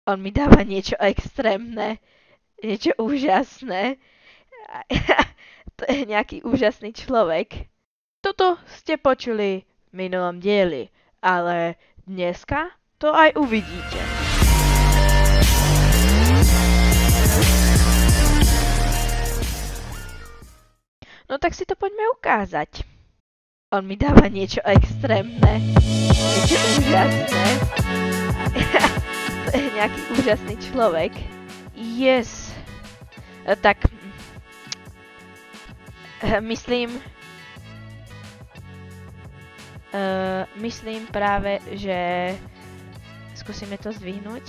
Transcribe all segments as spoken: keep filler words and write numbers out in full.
On mi dáva niečo extrémne, niečo úžasné. To je nejaký úžasný človek. Toto ste počuli v minulom dieli, ale dneska to aj uvidíte. No tak si to poďme ukázať. On mi dáva niečo extrémne, niečo úžasné. To je nejaký úžasný človek. Yes. Tak myslím, uh, myslím práve, že skúsime to zdvihnúť.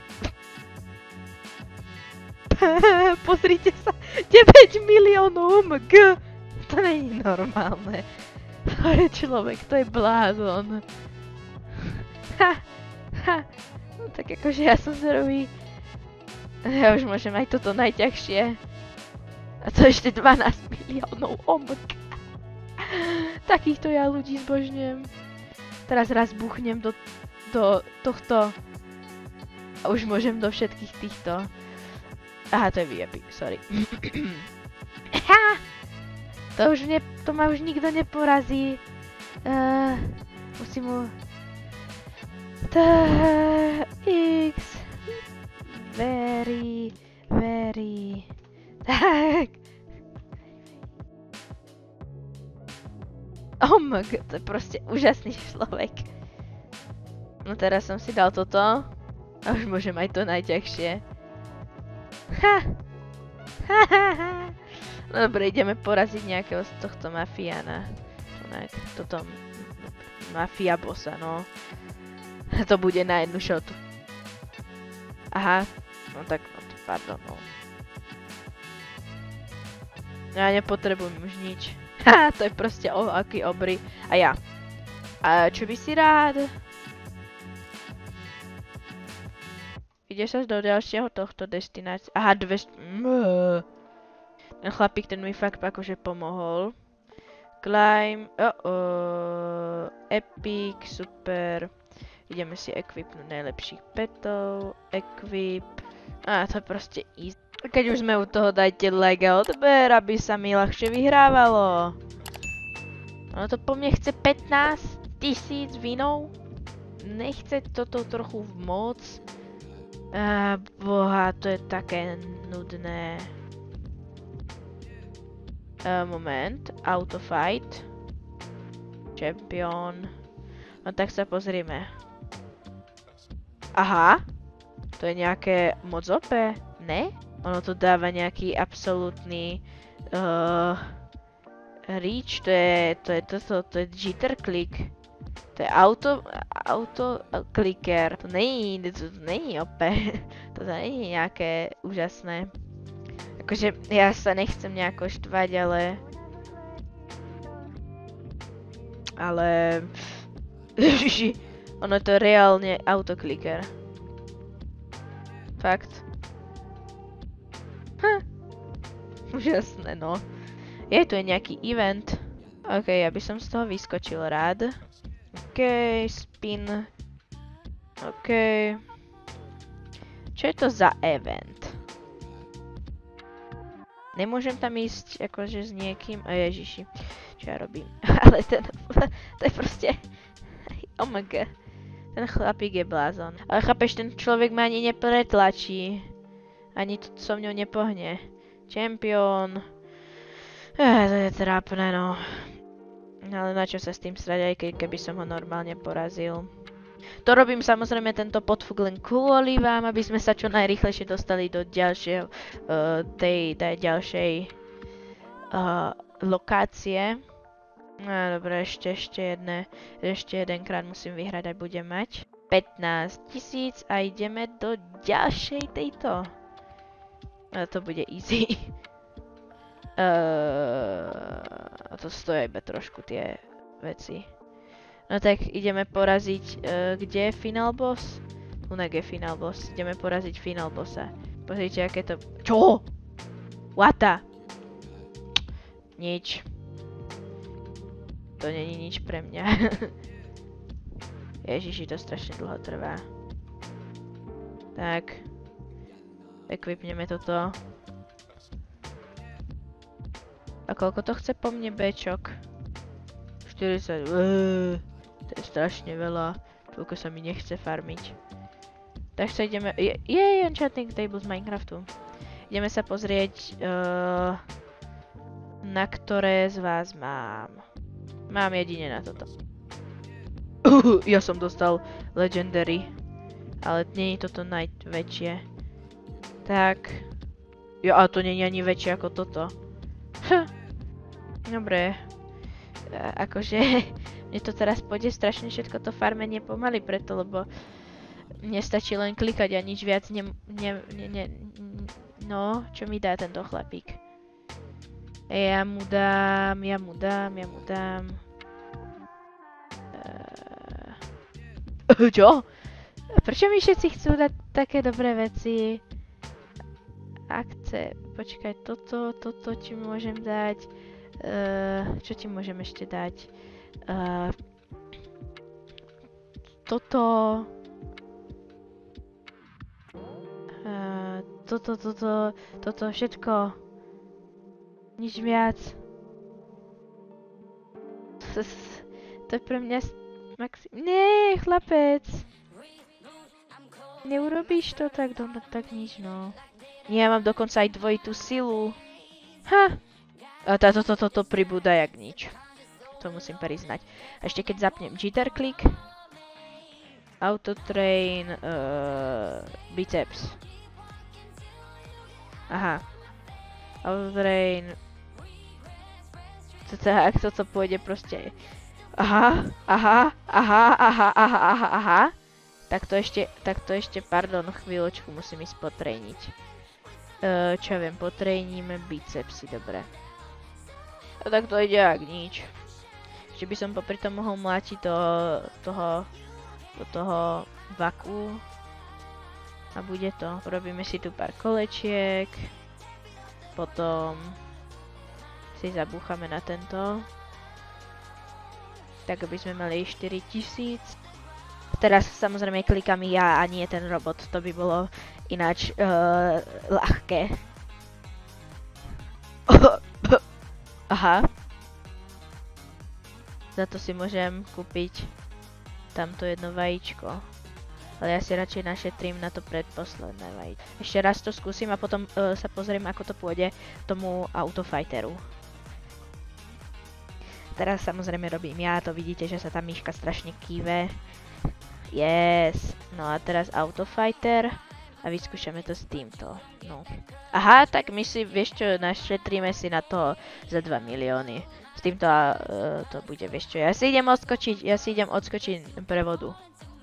Pozrite sa, deväť miliónov em gé. To nie je normálne. To je človek, to je blázon. Ha, ha. No tak akože ja som zrový. Ja už môžem aj toto najťažšie. A to ešte dvanásť miliónov em gé. Takýchto ja ľudí zbožňujem. Teraz raz buchnem do, do tohto. A už môžem do všetkých týchto. Aha, to je vé í pé, sorry. To už ne, to ma už nikto neporazí. Uh, musím mu... T, X... Very, very... Tak... Oh my god, to je proste úžasný človek. No teraz som si dal toto. A už môžem aj to najťažšie. Ha! Ha ha ha! No dobre, ideme poraziť nejakého z tohto mafiána. Toto mafia bossa, no. To bude na jednu šotu. Aha, no tak, no to, pardon, no. Ja nepotrebujem už nič. Ha, to je proste o, aký obry. A ja. A čo by si rád? Ideš sa do ďalšieho tohto destinácie. Aha, dvesto... Mmm. Ten chlapík, ten mi fakt akože pomohol. Climb, oh oh, epic, super. Ideme si equipnúť najlepších petov, equip. Á, to je proste easy. Keď už sme u toho, dajte like a odber, aby sa mi ľahšie vyhrávalo. Ono to po mne chce pätnásť tisíc vinov. Nechce toto trochu moc. Á, boha, to je také nudné. Uh, moment, autofight, champion, no tak sa pozrime. Aha, to je nejaké moc ó pé, ne? Ono to dáva nejaký absolútny uh, reach, to je, to je toto, to je jitter click. To je auto, auto clicker, to není, to není ó pé, to není nejaké úžasné. Akože ja sa nechcem nejako štvať, ale... Ale... Ježiši, ono je to reálne autokliker. Fakt. Ha. Úžasné, no. Je, tu je nejaký event. Ok, ja by som z toho vyskočil rád. Ok, spin. Ok. Čo je to za event? Nemôžem tam ísť akože s niekým, a ježiši, čo ja robím, ale ten, to je proste, oh my god, ten chlapík je blázon. Ale chápeš, ten človek ma ani nepretlačí, ani to so mňou nepohne. Champion, eh, to je trápne, no. Ale na čo sa s tým srať, aj ke, keby som ho normálne porazil. To robím samozrejme tento podfuk len kvôli vám, aby sme sa čo najrýchlejšie dostali do ďalšieho, uh, tej, tej ďalšej uh, lokácie. No dobre, ešte, ešte jedné, ešte jedenkrát musím vyhrať a budem mať pätnásť tisíc a ideme do ďalšej tejto. A to bude easy. uh, to stojí iba trošku tie veci. No tak ideme poraziť, uh, kde je final boss? Tunak je final boss, ideme poraziť final bossa. Pozrite, aké to... Čo? What the? Nič. To není nič pre mňa. Ježiši, to strašne dlho trvá. Tak. Equipneme toto. A koľko to chce po mne Bčok? štyridsať. Uuuu, to je strašne veľa. Toľko sa mi nechce farmiť. Tak sa ideme... Je, je enchanting table z Minecraftu. Ideme sa pozrieť, uh, na ktoré z vás mám. Mám jedine na toto. Uh, ja som dostal Legendary. Ale nie je toto najväčšie. Tak. Jo, a to nie je ani väčšie ako toto. Hm. Dobre. A, akože... Mne to teraz pôjde strašne všetko to farmenie pomaly preto, lebo... Nestačí len klikať a nič viac ne... ne, ne, ne no, čo mi dá tento chlapík? Ja mu dám, ja mu dám, ja mu dám... Uh... Čo? Prečo mi všetci chcú dať také dobré veci? Akce, počkaj, toto, toto ti môžem dať. Uh, čo ti môžem ešte dať? Uh, toto. Uh, toto, toto, toto, všetko. Nič viac. To je pre mňa maxi... Nie, chlapec. Neurobíš to tak, no, tak nič, no. Nie, ja mám dokonca aj dvojitú silu. Ha! A táto, toto, toto pribúda jak nič. To musím priznať. A ešte keď zapnem jitter click. Autotrain, uh, biceps. Aha. Autotrain. Toto, ak toto pôjde proste... Aha, aha, aha, aha, aha, aha, aha. Tak to ešte, tak to ešte, pardon, chvíľočku, musím ísť potrejniť. Uh, čo ja viem, potrejníme bicepsy, dobre. A tak to ide jak nič. Ešte by som popri tom mohol mlátiť do toho, do toho vaku. A bude to. Urobíme si tu pár kolečiek. Potom si zabúchame na tento. Tak aby sme mali štyritisíc. Teraz samozrejme klikám ja a nie ten robot, to by bolo ináč uh, ľahké. Aha. Za to si môžem kúpiť tamto jedno vajíčko. Ale ja si radšej našetrím na to predposledné vajíčko. Ešte raz to skúsim a potom uh, sa pozriem, ako to pôjde tomu autofighteru. Teraz samozrejme robím ja, to vidíte, že sa tá myška strašne kýve. Yes. No a teraz autofighter a vyskúšame to s týmto. No. Aha, tak my si, vieš čo, našetríme si na to za dva milióny. S týmto uh, to bude, vieš čo, ja si idem odskočiť, ja si idem odskočiť prevodu.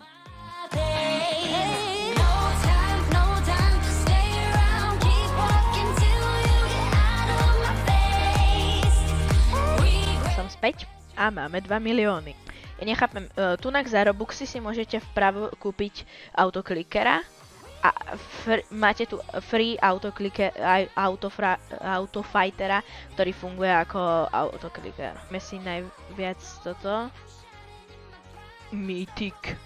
Som späť a máme dva milióny. Ja nechápem, uh, tunak za Robuxy si môžete vpravo kúpiť autoklikera a fr máte tu free autokliker, autofra, autofightera, ktorý funguje ako autokliker. Máme si najviac toto. Mythic.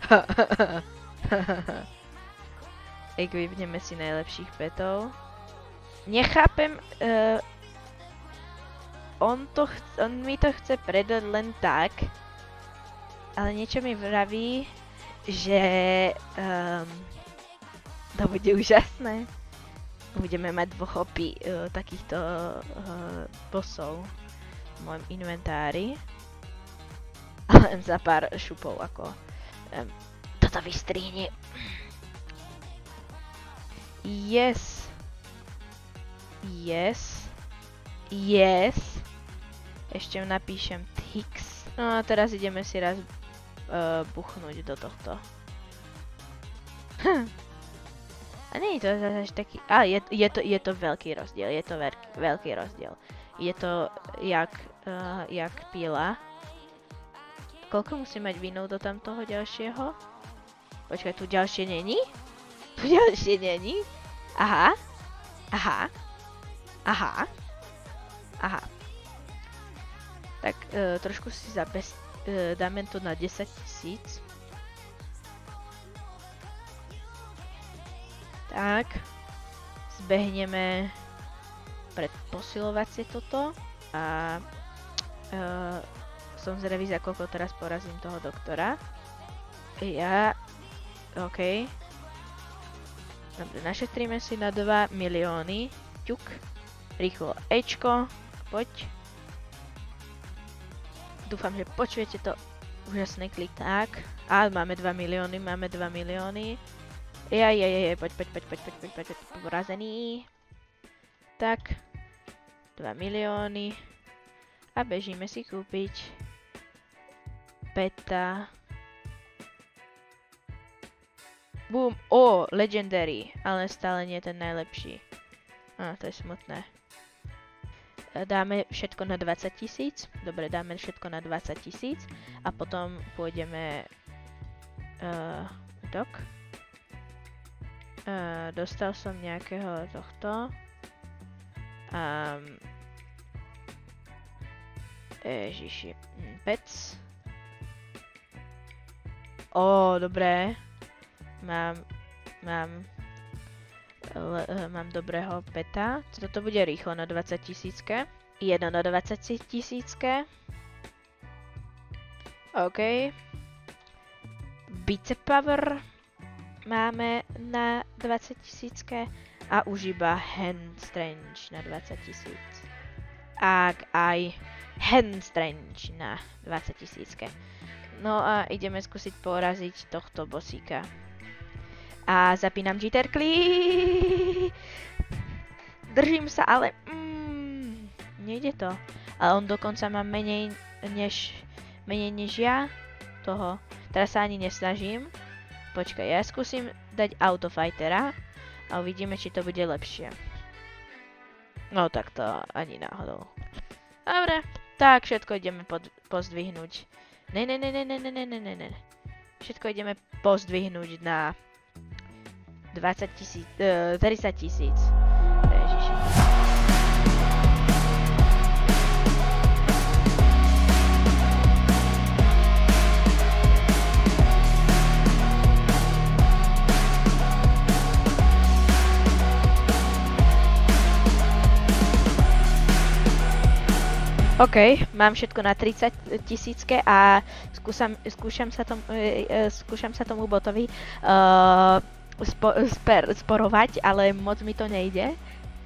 Equipneme si najlepších petov. Nechápem, uh, on, to on mi to chce predať len tak, ale niečo mi vraví, že um, to bude úžasné. Budeme mať dvoch opí uh, takýchto uh, bossov v mojom inventári. A len za pár šupov ako um, toto vystrihne. Yes. Yes. Yes. Ešte napíšem Tix. No a teraz ideme si raz Uh, buchnúť do tohto. Hm. A nie je to zase taký... A je, je, to, je to veľký rozdiel, je to veľký, veľký rozdiel. Je to jak, uh, jak pila. Koľko musím mať vínov do tamtoho ďalšieho? Počkaj, tu ďalšie není? Tu ďalšie není? Aha. Aha. Aha. Aha. Tak uh, trošku si zabez... Uh, dáme to na desať tisíc. Tak. Zbehneme pred posilovacie toto. A uh, som zrevý, za koľko teraz porazím toho doktora. Ja... OK. Dobre, našetríme si na dva milióny. Ťuk. Rýchlo Ečko. Poď. Dúfam, že počujete to úžasný klik. Tak. A máme dva milióny, máme dva milióny. Jaj, jaj, jaj, poď, poď, poď, poď, poď, poď, poď, poď, porazený. Tak. dva milióny. A bežíme si kúpiť Peta. Boom. Ó, Legendary. Ale stále nie ten najlepší. Á, to je smutné. Dáme všetko na dvadsať tisíc. Dobre, dáme všetko na dvadsať tisíc. A potom pôjdeme... Uh, dok. Uh, dostal som nejakého tohto. Um, Ježiši. Pec. Ó, dobré. Mám, mám, le, mám dobrého peta. Toto bude rýchlo na dvadsať tisícke. Jedno na dvadsať tisícke. OK. Bicep Power máme na dvadsať tisícke. A už iba Hand Strange na dvadsať tisíc. Ak aj Hand Strange na dvadsať tisícke. No a ideme skúsiť poraziť tohto bosíka. A zapínam jitterkli. Držím sa, ale... Mm, nejde to. Ale on dokonca má menej než... Menej než ja. Toho. Teraz sa ani nesnažím. Počkaj, ja skúsim dať Autofightera. A uvidíme, či to bude lepšie. No tak to ani náhodou. Dobre. Tak, všetko ideme pod, pozdvihnúť. Ne, ne, ne, ne, ne, ne, ne, ne, ne. Všetko ideme pozdvihnúť na... dvadsať tisíc, uh, tridsať tisíc. Ježiši. OK, mám všetko na tridsať tisícke a skúšam, skúšam, sa, tom, uh, skúšam sa tomu botovi uh, Spo, sper, sporovať, ale moc mi to nejde.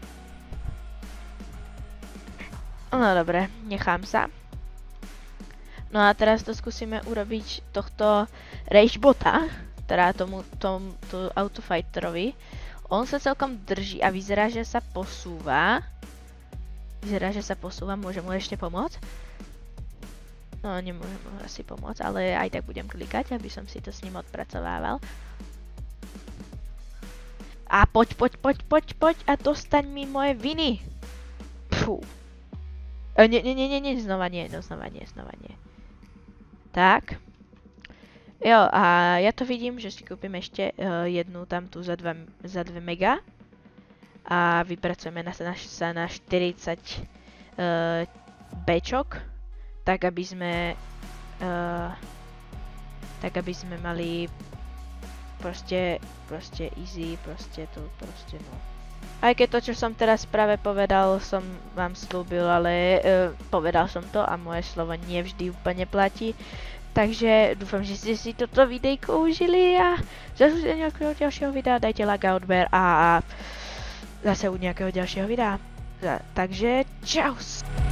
No dobre, nechám sa. No a teraz to skúsime urobiť tohto Rage bota, teda tomu, tomu, tomu Autofighterovi. On sa celkom drží a vyzerá, že sa posúva. Vyzerá, že sa posúva, môžem mu ešte pomôcť? No, nemôžem mu asi pomôcť, ale aj tak budem klikať, aby som si to s ním odpracovával. A poď, poď, poď, poď, poď a dostaň mi moje viny. Pfú. E, nie, nie, nie, nie, znova nie, no znova nie, znova nie. Tak. Jo, a ja to vidím, že si kúpim ešte uh, jednu tam tu za dva, za dve mega. A vypracujeme na, na, sa na štyridsať uh, bečok. Tak, aby sme... Uh, tak, aby sme mali... Proste, proste easy, proste to, proste no. Aj keď to, čo som teraz práve povedal, som vám slúbil, ale uh, povedal som to a moje slovo nevždy úplne platí. Takže dúfam, že ste si toto videjko užili a zase u nejakého ďalšieho videa dajte like a odber a zase u nejakého ďalšieho videa. Takže čau!